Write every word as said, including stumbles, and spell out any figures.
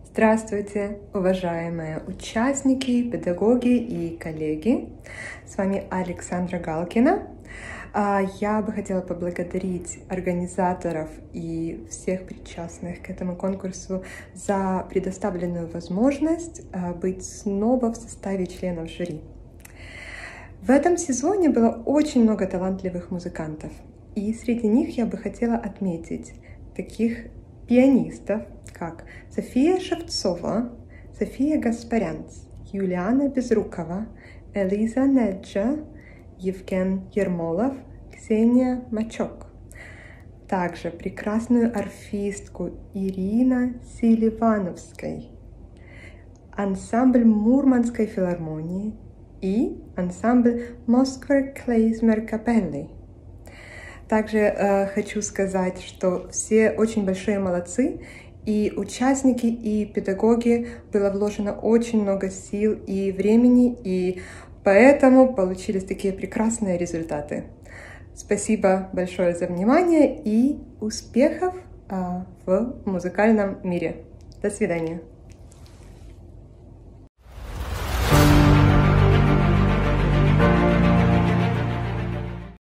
Здравствуйте, уважаемые участники, педагоги и коллеги! С вами Александра Галкина. Я бы хотела поблагодарить организаторов и всех причастных к этому конкурсу за предоставленную возможность быть снова в составе членов жюри. В этом сезоне было очень много талантливых музыкантов, и среди них я бы хотела отметить таких пианистов, как София Шевцова, София Гаспарянц, Юлиана Безрукова, Элиза Неджа, Евген Ермолов, Ксения Мачок. Также прекрасную арфистку Ирина Селивановской, ансамбль Мурманской филармонии и ансамбль Москвы Клейзмер Капелли. Также э, хочу сказать, что все очень большие молодцы, и участники, и педагоги, было вложено очень много сил и времени, и поэтому получились такие прекрасные результаты. Спасибо большое за внимание и успехов э, в музыкальном мире. До свидания.